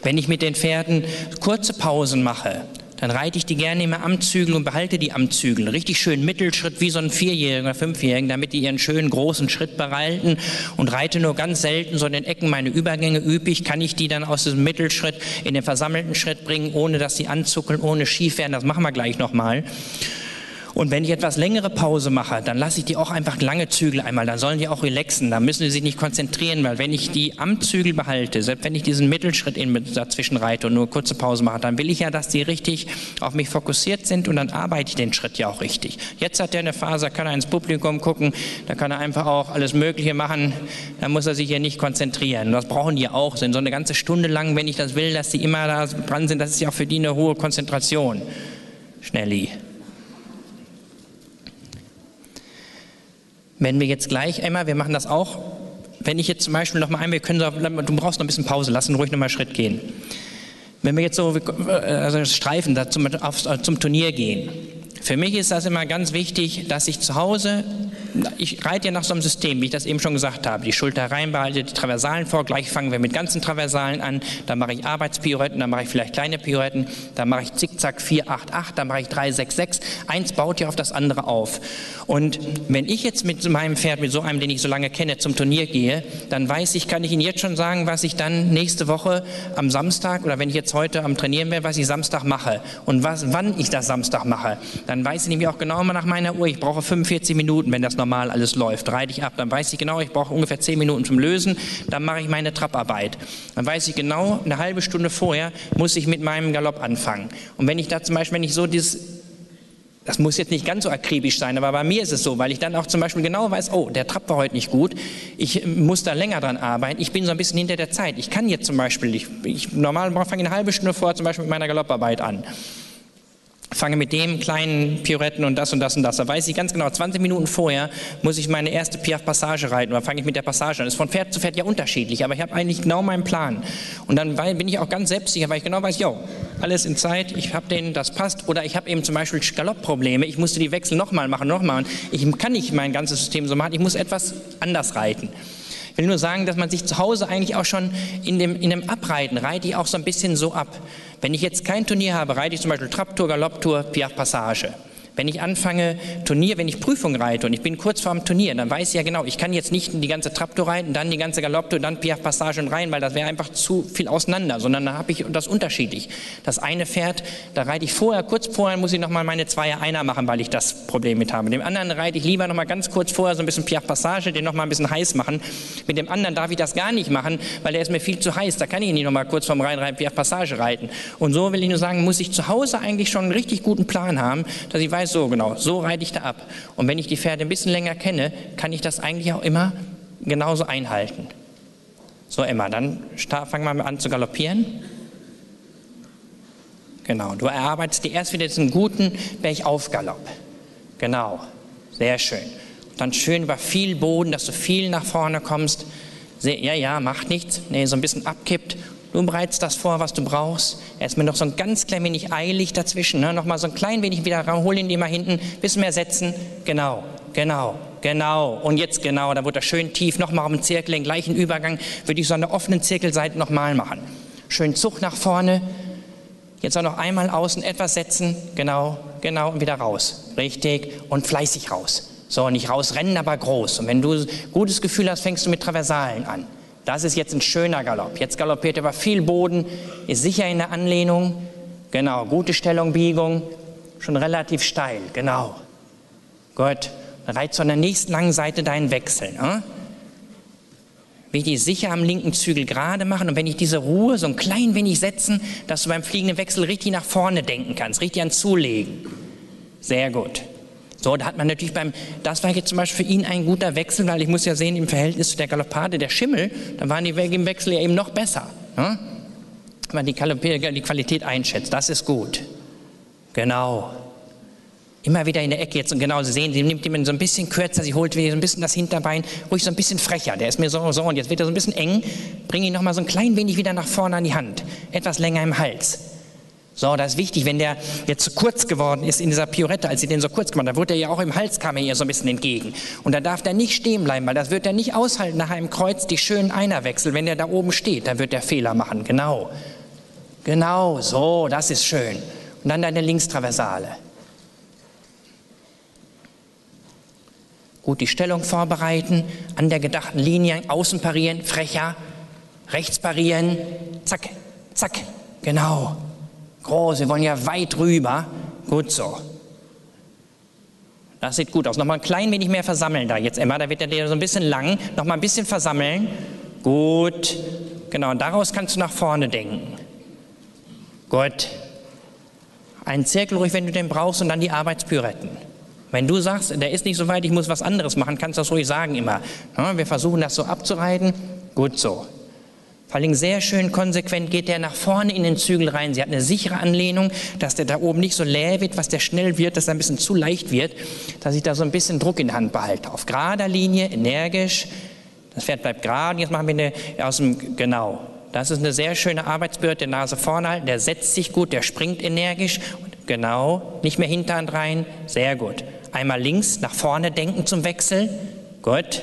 Wenn ich mit den Pferden kurze Pausen mache, dann reite ich die gerne immer am Zügel und behalte die am Zügel. Richtig schön Mittelschritt wie so ein 4-Jährigen oder 5-Jährigen, damit die ihren schönen großen Schritt behalten, und reite nur ganz selten so in den Ecken meine Übergänge üppig. Kann ich die dann aus diesem Mittelschritt in den versammelten Schritt bringen, ohne dass sie anzuckeln, ohne schief werden. Das machen wir gleich nochmal. Und wenn ich etwas längere Pause mache, dann lasse ich die auch einfach lange Zügel einmal, dann sollen die auch relaxen, da müssen sie sich nicht konzentrieren, weil wenn ich die am Zügel behalte, selbst wenn ich diesen Mittelschritt dazwischen reite und nur kurze Pause mache, dann will ich ja, dass die richtig auf mich fokussiert sind, und dann arbeite ich den Schritt ja auch richtig. Jetzt hat er eine Phase, da kann er ins Publikum gucken, da kann er einfach auch alles Mögliche machen, da muss er sich hier nicht konzentrieren. Und das brauchen die auch, so eine ganze Stunde lang, wenn ich das will, dass die immer da dran sind, das ist ja auch für die eine hohe Konzentration. Schnelli. Wenn wir jetzt gleich einmal, wir machen das auch, wenn ich jetzt zum Beispiel noch mal einmal, du brauchst noch ein bisschen Pause, lass ihn ruhig noch mal einen Schritt gehen. Wenn wir jetzt so streifen, zum Turnier gehen, für mich ist das immer ganz wichtig, dass ich zu Hause, ich reite ja nach so einem System, wie ich das eben schon gesagt habe, die Schulter rein behalte, die Traversalen vor, gleich fangen wir mit ganzen Traversalen an, dann mache ich Arbeitspirouetten, dann mache ich vielleicht kleine Pirouetten, dann mache ich Zickzack 4, 8, 8, dann mache ich 3, 6, 6, eins baut ja auf das andere auf. Und wenn ich jetzt mit meinem Pferd, mit so einem, den ich so lange kenne, zum Turnier gehe, dann kann ich Ihnen jetzt schon sagen, was ich dann nächste Woche am Samstag, oder wenn ich jetzt heute am Trainieren bin, was ich Samstag mache und wann ich das Samstag mache. Dann weiß ich nämlich auch genau immer nach meiner Uhr, ich brauche 45 Minuten, wenn das normal alles läuft. Reite ich ab, dann weiß ich genau, ich brauche ungefähr 10 Minuten zum Lösen, dann mache ich meine Trapparbeit. Dann weiß ich genau, eine halbe Stunde vorher muss ich mit meinem Galopp anfangen. Und wenn ich da zum Beispiel, das muss jetzt nicht ganz so akribisch sein, aber bei mir ist es so, weil ich dann auch zum Beispiel genau weiß, oh, der Trab war heute nicht gut, ich muss da länger dran arbeiten, ich bin so ein bisschen hinter der Zeit. Ich kann jetzt zum Beispiel, normal fange ich eine halbe Stunde vorher zum Beispiel mit meiner Galopparbeit an. Fange mit dem kleinen Pirouetten und das und das und das. Da weiß ich ganz genau, 20 Minuten vorher muss ich meine erste Piaffe-Passage reiten, oder fange ich mit der Passage an. Das ist von Pferd zu Pferd ja unterschiedlich, aber ich habe eigentlich genau meinen Plan. Und dann bin ich auch ganz selbstsicher, weil ich genau weiß, alles in Zeit, ich habe das passt. Oder ich habe eben zum Beispiel Galoppprobleme, ich musste die Wechsel nochmal machen. Ich kann nicht mein ganzes System so machen, ich muss etwas anders reiten. Ich will nur sagen, dass man sich zu Hause eigentlich auch schon in dem Abreiten, reite ich auch so ein bisschen so ab. Wenn ich jetzt kein Turnier habe, reite ich zum Beispiel Trabtour, Galopptour, Piaffe-Passage. Wenn ich anfange wenn ich Prüfung reite und ich bin kurz vor dem Turnier, dann weiß ich ja genau, ich kann jetzt nicht die ganze Trabtour reiten, dann die ganze Galopptour, dann Piaffe-Passage und rein, weil das wäre einfach zu viel auseinander, sondern dann habe ich das unterschiedlich. Das eine Pferd, da reite ich kurz vorher muss ich nochmal meine Zweier-Einer machen, weil ich das Problem mit habe. Mit dem anderen reite ich lieber nochmal ganz kurz vorher so ein bisschen Piaffe-Passage, den nochmal ein bisschen heiß machen. Mit dem anderen darf ich das gar nicht machen, weil der ist mir viel zu heiß, da kann ich nicht nochmal kurz vorm Reinreiten Piaffe-Passage reiten. Und so will ich nur sagen, muss ich zu Hause eigentlich schon einen richtig guten Plan haben, dass ich weiß, so reite ich da ab. Und wenn ich die Pferde ein bisschen länger kenne, kann ich das eigentlich auch immer genauso einhalten. So, Emma, dann fangen wir mal an zu galoppieren. Genau, du erarbeitest dir erst wieder diesen guten Bergaufgalopp. Genau, sehr schön. Und dann schön über viel Boden, dass du viel nach vorne kommst. Macht nichts. Nee, so ein bisschen abkippt. Du bereitest das vor, was du brauchst. Erstmal noch so ein ganz klein wenig eilig dazwischen. Ne? Nochmal so ein klein wenig wieder hol ihn dir mal hinten. Bisschen mehr setzen. Genau. Und jetzt genau, da wird er schön tief. Nochmal auf dem Zirkel, den gleichen Übergang. Würde ich so an der offenen Zirkelseite nochmal machen. Schön Zug nach vorne. Jetzt auch noch einmal außen etwas setzen. Genau. Und wieder raus. Richtig. Und fleißig raus. So, nicht rausrennen, aber groß. Und wenn du gutes Gefühl hast, fängst du mit Traversalen an. Das ist jetzt ein schöner Galopp. Jetzt galoppiert er über viel Boden, ist sicher in der Anlehnung. Genau, gute Stellung, Biegung, schon relativ steil. Genau. Gut. Dann reizt du an der nächsten langen Seite deinen Wechsel. Ne? Wichtig ist, sicher am linken Zügel gerade machen, und wenn ich diese Ruhe so ein klein wenig setzen, dass du beim fliegenden Wechsel richtig nach vorne denken kannst, richtig ans Zulegen. Sehr gut. So, da hat man natürlich das war jetzt zum Beispiel für ihn ein guter Wechsel, weil ich muss ja sehen, im Verhältnis zu der Galoppade, der Schimmel, dann waren die Wege im Wechsel ja eben noch besser. Ne? Wenn man die Qualität einschätzt, das ist gut. Genau. Immer wieder in der Ecke jetzt, und genau, Sie sehen, sie nimmt ihn so ein bisschen kürzer, sie holt wieder so ein bisschen das Hinterbein, ruhig so ein bisschen frecher, der ist mir so, und jetzt wird er so ein bisschen eng, bringe ihn nochmal so ein klein wenig wieder nach vorne an die Hand, etwas länger im Hals. So, das ist wichtig, wenn der jetzt zu kurz geworden ist in dieser Pirouette, als sie den so kurz gemacht hat, da wurde er ja auch im Hals, kam er ihr so ein bisschen entgegen. Und da darf der nicht stehen bleiben, weil das wird er nicht aushalten nach einem Kreuz, die schönen Einerwechsel. Wenn der da oben steht, dann wird der Fehler machen, genau. Genau, so, das ist schön. Und dann deine Linkstraversale. Gut die Stellung vorbereiten, an der gedachten Linie, außen parieren, frecher, rechts parieren, zack, zack, genau. Groß, wir wollen ja weit rüber, gut so. Das sieht gut aus. Nochmal ein klein wenig mehr versammeln da jetzt, Emma, da wird der so ein bisschen lang. Nochmal ein bisschen versammeln, gut, genau, und daraus kannst du nach vorne denken. Gut. Einen Zirkel ruhig, wenn du den brauchst, und dann die Arbeitspyretten. Wenn du sagst, der ist nicht so weit, ich muss was anderes machen, kannst du das ruhig sagen immer. Ja, wir versuchen das so abzureiten. Gut so. Vor allem sehr schön konsequent geht der nach vorne in den Zügel rein. Sie hat eine sichere Anlehnung, dass der da oben nicht so leer wird, was der schnell wird, dass er ein bisschen zu leicht wird, dass ich da so ein bisschen Druck in der Hand behalte. Auf gerader Linie, energisch. Das Pferd bleibt gerade. Jetzt machen wir eine aus dem, genau. Das ist eine sehr schöne Arbeitsbürde, die Nase vorne halten, der setzt sich gut, der springt energisch. Genau, nicht mehr Hinterhand rein, sehr gut. Einmal links, nach vorne denken zum Wechsel, gut.